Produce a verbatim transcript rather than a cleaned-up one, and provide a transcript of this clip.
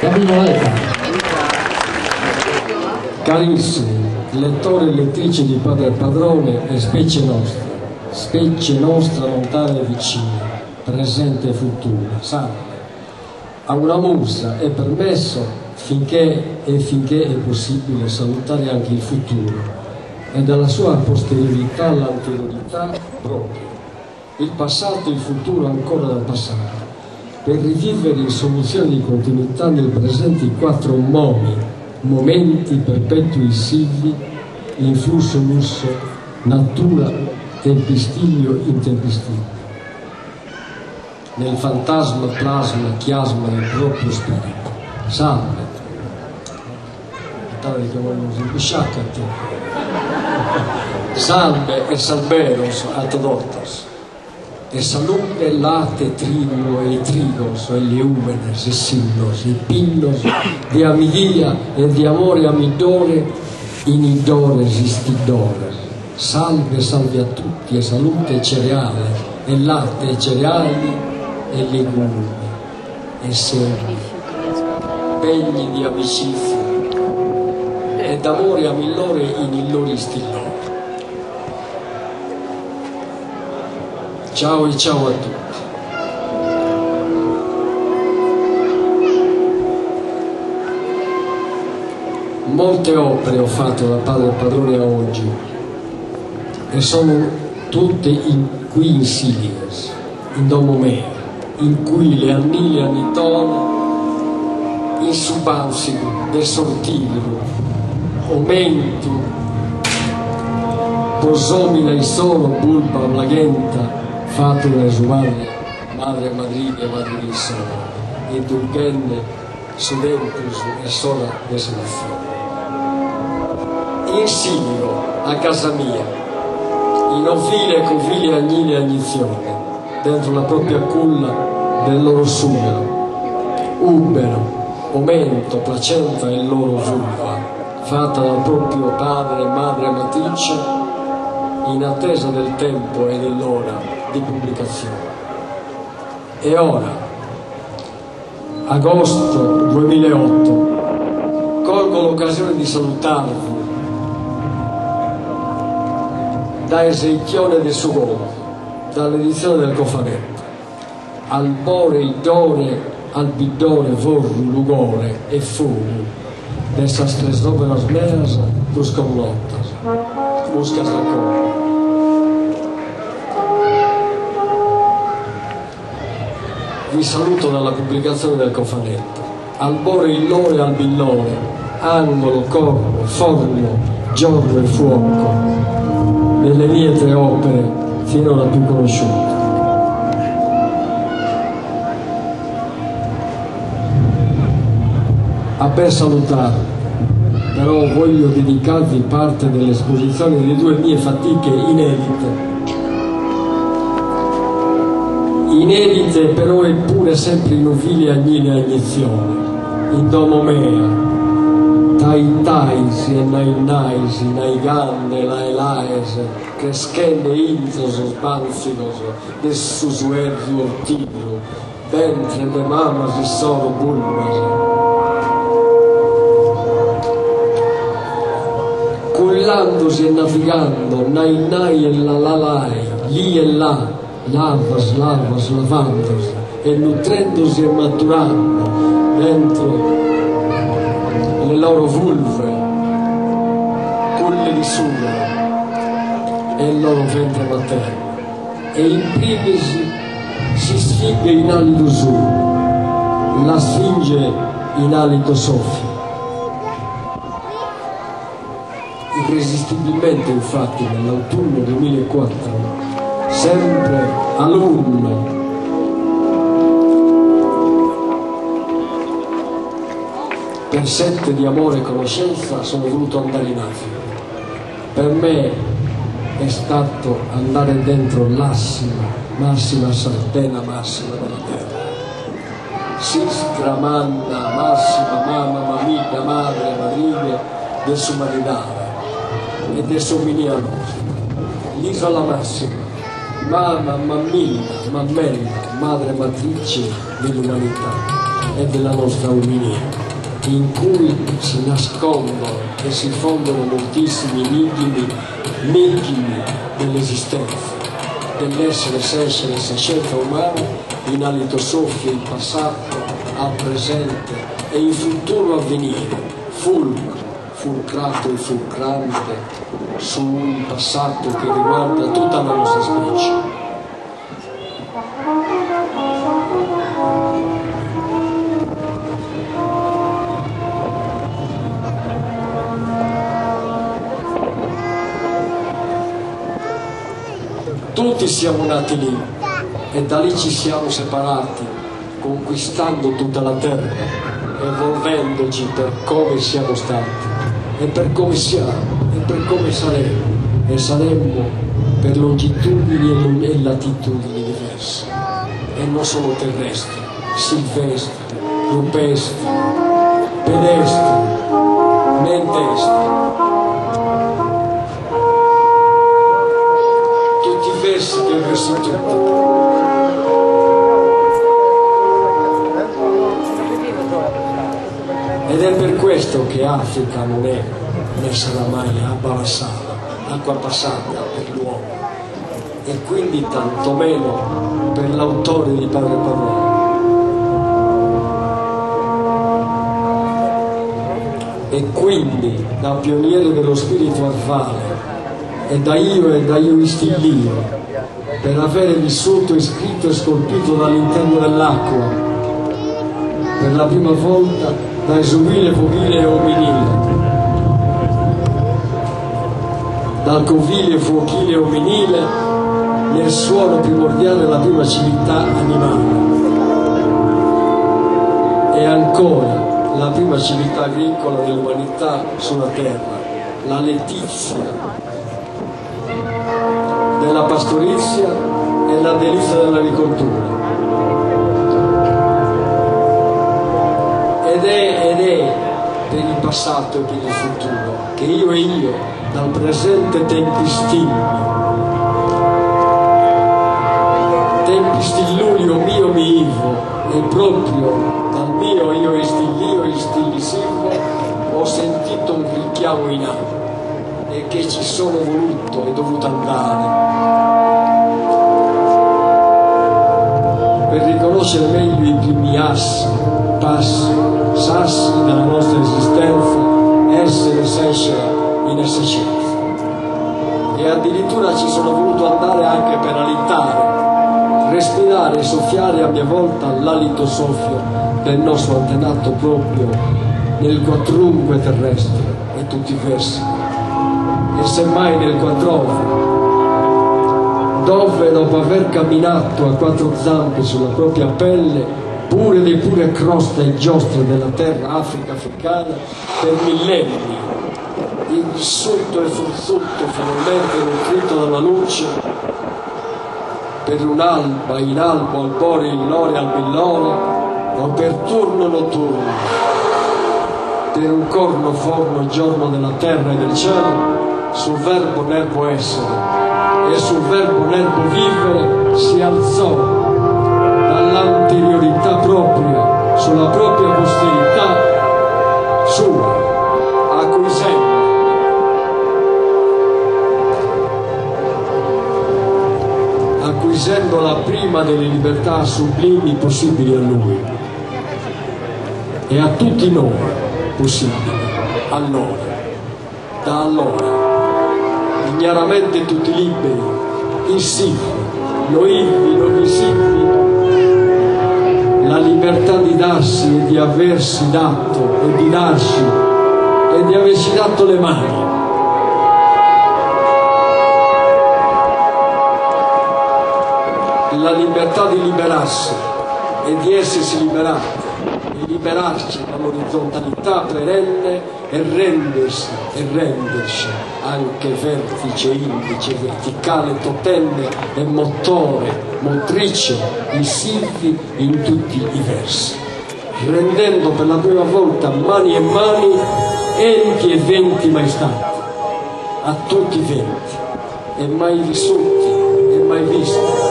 Camillo Letta. Carissimi lettori e lettrici di Padre Padrone e specie nostra, specie nostra lontana e vicina, presente e futura, salve. A una musa è permesso, finché e finché è possibile, salutare anche il futuro e dalla sua posteriorità l'anteriorità propria, il passato e il futuro ancora da passare, per rivivere in soluzione di continuità nel presente i quattro momi, momenti perpetui silvi, influsso lusso, natura, tempistiglio, interpistiglio. Nel fantasma plasma, chiasma il proprio spirito. Salve. Tale che vogliono sciaccate. Salve e salveros a todortos. E salute late trigo e trigos e liúmenes e signos e pinnos de amidia e di amore amidore in idore esistidore. Salve, salve a tutti e salute e cereale e latte e cereali e legumi e semi, pegni di amicizia ed amore a millore in illori stillori. Ciao e ciao a tutti. Molte opere ho fatto da Padre Padrone a oggi e sono tutte in qui insidies, in domo mea, in cui le annile annitono, in subansigo, del sortiglio, aumento, posomila e sono bulba blagenta, fatto da sua madre, madre madrina e madrissima, e durgenne sudentus e sola desolazione. Insidio a casa mia, in ovile e covile agnile agnizione, dentro la propria culla del loro sughero, ubero, omento, placenta e loro vulva, fatta dal proprio padre e madre matrice, in attesa del tempo e dell'ora di pubblicazione. E ora, agosto duemilaotto, colgo l'occasione di salutarvi da Ezechione de Sugone, dall'edizione del cofanetto. Albore, idore, albidore, vorru, lugore e furu, dessas tres novelas meas, buscam notas, buscas la cosa. Vi saluto dalla pubblicazione del cofanetto. Albore, illore, albillore, angolo, corno, forno, giorno e fuoco, delle mie tre opere finora più conosciute. A ben salutare, però voglio dedicarvi parte dell'esposizione di due mie fatiche inedite. Inedite però eppure sempre in ovili agnile agnizione, in domo mea, tai taisi e nai naisi, nai ganne, lai laese, crescende inzoso, sbanzigoso, dessus verdi ortigro, ventre de mamas e solo bulbase. Cullandosi e navigando, nai nai e la la lai, lì e là, lavas, lavas, lavandosi e nutrendosi e maturando dentro le loro vulve, culle di sughero e il loro ventre materno, e in primis si sfinge in alido su, la sfinge in alito soffio. Irresistibilmente, infatti, nell'autunno duemilaquattro, sempre alunno per sette di amore e conoscenza, sono voluto andare in Africa. Per me è stato andare dentro l'assima, massima sardena massima della terra. Sistra, manna, massima, mamma, mamma, madre, madrina del sumanidade e del suminia nostra. L'isola massima, mamma, mammina, mammella, madre matrice dell'umanità. e della nostra umanità, in cui si nascondono e si fondono moltissimi enigmi, enigmi dell'esistenza, dell'essere senza scienza umana, in alito soffio, in passato, al presente e in futuro a venire, fulcro, fulcrato e fulcrante su un passato che riguarda tutta la nostra specie. Tutti siamo nati lì e da lì ci siamo separati, conquistando tutta la terra, evolvendoci per come siamo stati e per come siamo e per come saremo, e saremmo per longitudini e latitudini diverse, e non solo terrestri, silvestri, rupestri, pedestri, mentestri. Che ho vissuto ed è per questo che Africa non è né sarà mai acqua passata, acqua passata per l'uomo, e quindi tantomeno per l'autore di Padre Pavone. E quindi da pioniere dello spirito arvale e da io e da io istillio, per avere vissuto e scritto e scolpito dall'interno dell'acqua, per la prima volta da esubile, fovile e ominile, dal covile, fuochile e ominile, nel suono primordiale della prima civiltà animale, e ancora la prima civiltà agricola dell'umanità sulla terra, la letizia della pastorizia e la delizia dell'agricoltura. Ed è, ed è per il passato e per il futuro che io e io, dal presente tempi stilli, tempi stillulio mio mi ivo, e proprio dal mio io e stillio e stillisivo ho sentito un richiamo in alto, e che ci sono voluto e dovuto andare per riconoscere meglio i primi assi, passi, sassi della nostra esistenza, essere senza in essenza. E addirittura ci sono voluto andare anche per alitare, respirare e soffiare a mia volta l'alito soffio del nostro antenato proprio nel quattrunque terrestre e tutti i versi, e semmai nel quattroforo, dove dopo aver camminato a quattro zampe sulla propria pelle, pure le pure croste e giostre della terra Africa africana, per millenni, insulto e fruzzuto, finalmente nutrito dalla luce, per un'alba in albo, albore in lore, albillore, o per turno notturno, per un corno forno giorno della terra e del cielo, sul verbo nervo essere e sul verbo nervo vivere si alzò dall'anteriorità propria sulla propria posterità sua, acquisendo acquisendo la prima delle libertà sublimi possibili a lui e a tutti noi possibili allora, da allora, ignaramente tutti liberi, insigni, noivi, novisibili, la libertà di darsi e di aversi dato e di darci e di averci dato le mani. La libertà di liberarsi e di essersi liberati, di liberarci dall'orizzontalità perenne e rendersi e renderci anche vertice, indice, verticale, totemme e motore, motrice, visivi in tutti i versi, rendendo per la prima volta mani e mani, enti e venti mai stati, a tutti i venti, e mai vissuti e mai visti.